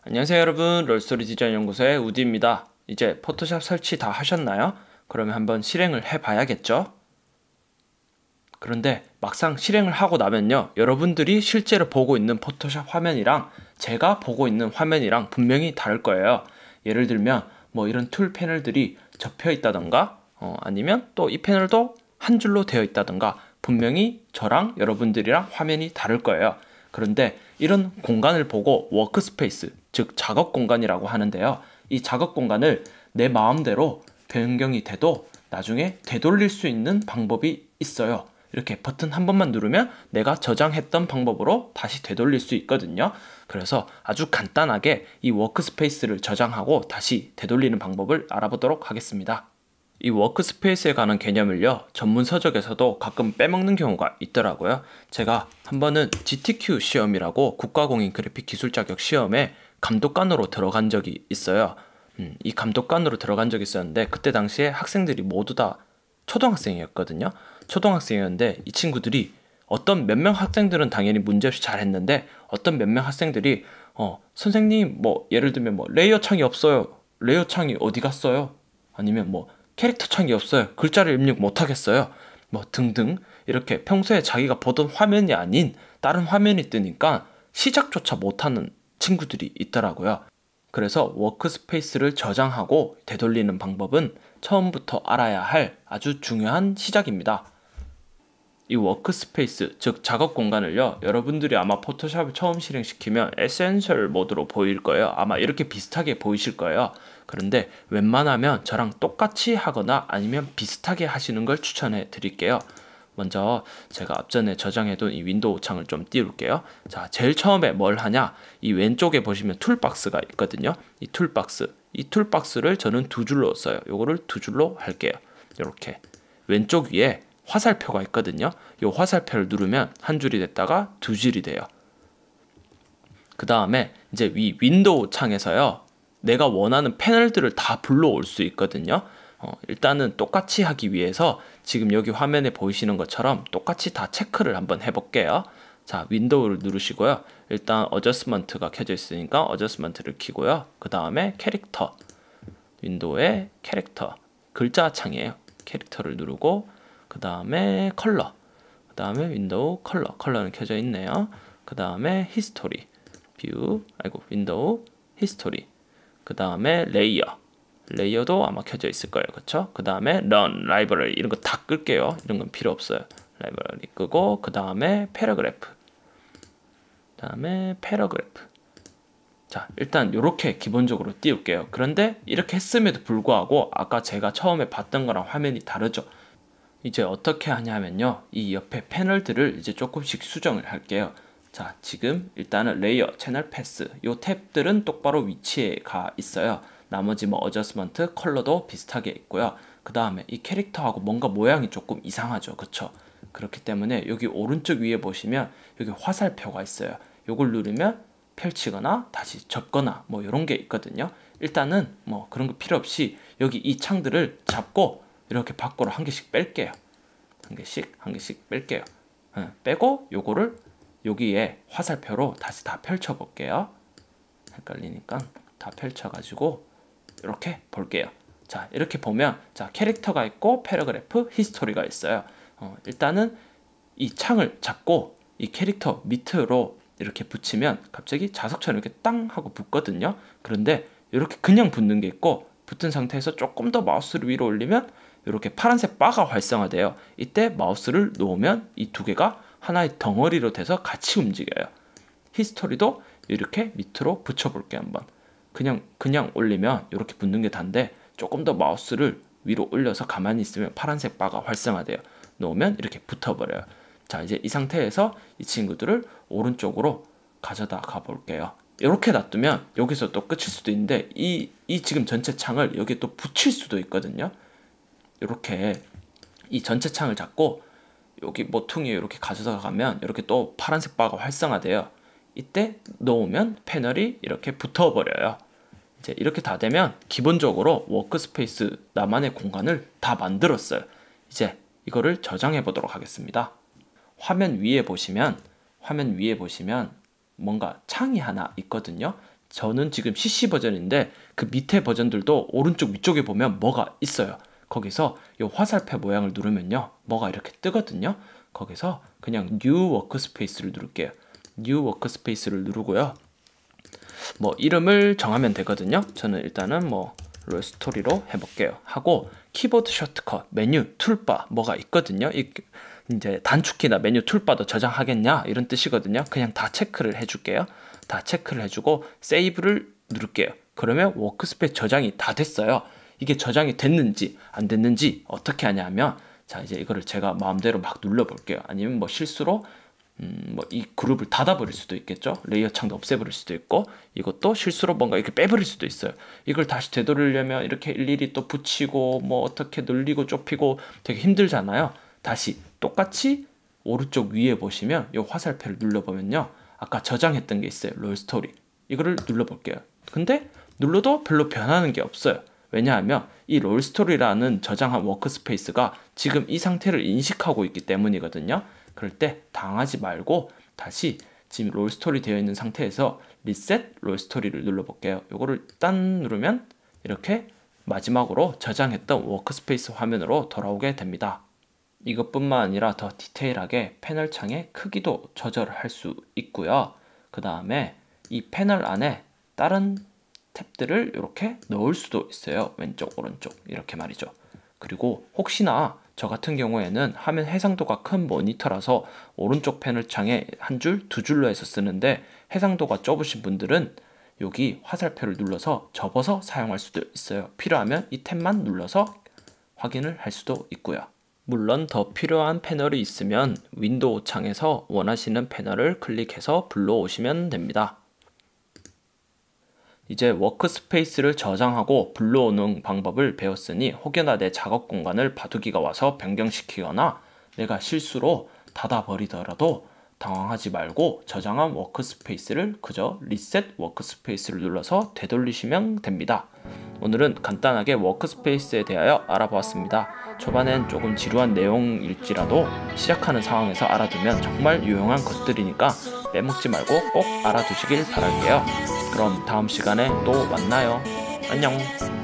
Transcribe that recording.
안녕하세요 여러분, 롤스토리 디자인 연구소의 우디입니다. 이제 포토샵 설치 다 하셨나요? 그러면 한번 실행을 해봐야겠죠? 그런데 막상 실행을 하고 나면요, 여러분들이 실제로 보고 있는 포토샵 화면이랑 제가 보고 있는 화면이랑 분명히 다를 거예요. 예를 들면 뭐 이런 툴 패널들이 접혀 있다던가 아니면 또 이 패널도 한 줄로 되어 있다던가 분명히 저랑 여러분들이랑 화면이 다를 거예요. 그런데 이런 공간을 보고 워크스페이스, 즉 작업 공간이라고 하는데요. 이 작업 공간을 내 마음대로 변경이 돼도 나중에 되돌릴 수 있는 방법이 있어요. 이렇게 버튼 한 번만 누르면 내가 저장했던 방법으로 다시 되돌릴 수 있거든요. 그래서 아주 간단하게 이 워크스페이스를 저장하고 다시 되돌리는 방법을 알아보도록 하겠습니다. 이 워크스페이스에 관한 개념을요, 전문 서적에서도 가끔 빼먹는 경우가 있더라고요. 제가 한 번은 GTQ 시험이라고 국가공인 그래픽 기술 자격 시험에 감독관으로 들어간 적이 있어요. 이 감독관으로 들어간 적이 있었는데 그때 당시에 학생들이 모두 다 초등학생이었거든요. 초등학생이었는데 이 친구들이 어떤 몇 명 학생들은 당연히 문제없이 잘했는데 어떤 몇 명 학생들이 선생님 뭐 예를 들면 뭐 레이어 창이 없어요. 레이어 창이 어디 갔어요? 아니면 뭐 캐릭터 창이 없어요. 글자를 입력 못하겠어요. 뭐 등등 이렇게 평소에 자기가 보던 화면이 아닌 다른 화면이 뜨니까 시작조차 못하는 친구들이 있더라고요. 그래서 워크스페이스를 저장하고 되돌리는 방법은 처음부터 알아야 할 아주 중요한 시작입니다. 이 워크스페이스, 즉 작업 공간을요, 여러분들이 아마 포토샵을 처음 실행시키면 에센셜 모드로 보일 거예요. 아마 이렇게 비슷하게 보이실 거예요. 그런데 웬만하면 저랑 똑같이 하거나 아니면 비슷하게 하시는 걸 추천해 드릴게요. 먼저 제가 앞전에 저장해둔 이 윈도우 창을 좀 띄울게요. 자, 제일 처음에 뭘 하냐? 이 왼쪽에 보시면 툴박스가 있거든요. 이 툴박스를 저는 두 줄로 써요. 요거를 두 줄로 할게요. 이렇게 왼쪽 위에 화살표가 있거든요. 이 화살표를 누르면 한 줄이 됐다가 두 줄이 돼요. 그 다음에 이제 위 윈도우 창에서요, 내가 원하는 패널들을 다 불러올 수 있거든요. 일단은 똑같이 하기 위해서 지금 여기 화면에 보이시는 것처럼 똑같이 다 체크를 한번 해볼게요. 자, 윈도우를 누르시고요. 일단 어저스먼트가 켜져 있으니까 어저스먼트를 켜고요. 그 다음에 캐릭터, 윈도우의 캐릭터, 글자 창이에요. 캐릭터를 누르고 그 다음에 컬러, 그 다음에 윈도우 컬러는 켜져 있네요. 그 다음에 히스토리, 윈도우 히스토리, 그 다음에 레이어도 아마 켜져 있을 거예요. 그쵸? 그 다음에 run, 라이브러리 이런 거 다 끌게요. 이런 건 필요 없어요. 라이브러리 끄고 그 다음에 패러그래프, 자, 일단 이렇게 기본적으로 띄울게요. 그런데 이렇게 했음에도 불구하고 아까 제가 처음에 봤던 거랑 화면이 다르죠. 이제 어떻게 하냐면요, 이 옆에 패널들을 이제 조금씩 수정을 할게요. 자, 지금 일단은 레이어, 채널 패스 요 탭들은 똑바로 위치에 가 있어요. 나머지 뭐 어저스먼트, 컬러도 비슷하게 있고요. 그 다음에 이 캐릭터하고 뭔가 모양이 조금 이상하죠. 그쵸? 그렇기 때문에 여기 오른쪽 위에 보시면 여기 화살표가 있어요. 요걸 누르면 펼치거나 다시 접거나 뭐 이런 게 있거든요. 일단은 뭐 그런 거 필요 없이 여기 이 창들을 잡고 이렇게 밖으로 한 개씩 뺄게요. 한 개씩 뺄게요. 빼고 요거를 여기에 화살표로 다시 다 펼쳐 볼게요. 헷갈리니까 다 펼쳐 가지고 이렇게 볼게요. 자, 이렇게 보면 자, 캐릭터가 있고 패러그래프, 히스토리가 있어요. 일단은 이 창을 잡고 이 캐릭터 밑으로 이렇게 붙이면 갑자기 자석처럼 이렇게 땅 하고 붙거든요. 그런데 이렇게 그냥 붙는 게 있고 붙은 상태에서 조금 더 마우스를 위로 올리면 이렇게 파란색 바가 활성화돼요. 이때 마우스를 놓으면 이 두 개가 하나의 덩어리로 돼서 같이 움직여요. 히스토리도 이렇게 밑으로 붙여볼게요. 한번 그냥 올리면 이렇게 붙는 게 단데 조금 더 마우스를 위로 올려서 가만히 있으면 파란색 바가 활성화돼요. 놓으면 이렇게 붙어버려요. 자, 이제 이 상태에서 이 친구들을 오른쪽으로 가져다 가볼게요. 이렇게 놔두면 여기서 또 끝일 수도 있는데 이 지금 전체 창을 여기에 또 붙일 수도 있거든요. 이렇게 이 전체 창을 잡고 여기 모퉁이에 이렇게 가져다 가면 이렇게 또 파란색 바가 활성화돼요. 이때 놓으면 패널이 이렇게 붙어버려요. 이제 이렇게 다 되면 기본적으로 워크스페이스 나만의 공간을 다 만들었어요. 이제 이거를 저장해 보도록 하겠습니다. 화면 위에 보시면 뭔가 창이 하나 있거든요. 저는 지금 CC 버전인데 그 밑에 버전들도 오른쪽 위쪽에 보면 뭐가 있어요. 거기서 이 화살표 모양을 누르면요, 뭐가 이렇게 뜨거든요. 거기서 그냥 New Workspace를 누를게요. New Workspace를 누르고요. 뭐 이름을 정하면 되거든요. 저는 일단은 뭐 롤스토리로 해볼게요. 하고 키보드 셔트컷, 메뉴, 툴바 뭐가 있거든요. 이제 단축키나 메뉴 툴바도 저장하겠냐 이런 뜻이거든요. 그냥 다 체크를 해줄게요. 다 체크를 해주고 세이브를 누를게요. 그러면 워크스페이스 저장이 다 됐어요. 이게 저장이 됐는지 안 됐는지 어떻게 하냐면, 자 이제 이거를 제가 마음대로 막 눌러볼게요. 아니면 뭐 실수로 뭐 이 그룹을 닫아버릴 수도 있겠죠. 레이어 창도 없애버릴 수도 있고, 이것도 실수로 뭔가 이렇게 빼버릴 수도 있어요. 이걸 다시 되돌리려면 이렇게 일일이 또 붙이고 뭐 어떻게 늘리고 좁히고 되게 힘들잖아요. 다시 똑같이 오른쪽 위에 보시면 이 화살표를 눌러보면요, 아까 저장했던 게 있어요. 롤스토리. 이거를 눌러볼게요. 근데 눌러도 별로 변하는 게 없어요. 왜냐하면 이 롤스토리라는 저장한 워크스페이스가 지금 이 상태를 인식하고 있기 때문이거든요. 그럴 때 당하지 말고 다시 지금 롤스토리 되어 있는 상태에서 리셋 롤스토리를 눌러볼게요. 이거를 딴 누르면 이렇게 마지막으로 저장했던 워크스페이스 화면으로 돌아오게 됩니다. 이것뿐만 아니라 더 디테일하게 패널 창의 크기도 조절할 수 있고요. 그 다음에 이 패널 안에 다른 탭들을 이렇게 넣을 수도 있어요. 왼쪽 오른쪽 이렇게 말이죠. 그리고 혹시나 저 같은 경우에는 화면 해상도가 큰 모니터라서 오른쪽 패널 창에 한 줄, 두 줄로 해서 쓰는데, 해상도가 좁으신 분들은 여기 화살표를 눌러서 접어서 사용할 수도 있어요. 필요하면 이 탭만 눌러서 확인을 할 수도 있고요. 물론 더 필요한 패널이 있으면 윈도우 창에서 원하시는 패널을 클릭해서 불러오시면 됩니다. 이제 워크스페이스를 저장하고 불러오는 방법을 배웠으니, 혹여나 내 작업 공간을 바둑이가 와서 변경시키거나 내가 실수로 닫아버리더라도 당황하지 말고 저장한 워크스페이스를 그저 리셋 워크스페이스를 눌러서 되돌리시면 됩니다. 오늘은 간단하게 워크스페이스에 대하여 알아보았습니다. 초반엔 조금 지루한 내용일지라도 시작하는 상황에서 알아두면 정말 유용한 것들이니까 빼먹지 말고 꼭 알아두시길 바랄게요. 그럼 다음 시간에 또 만나요. 안녕.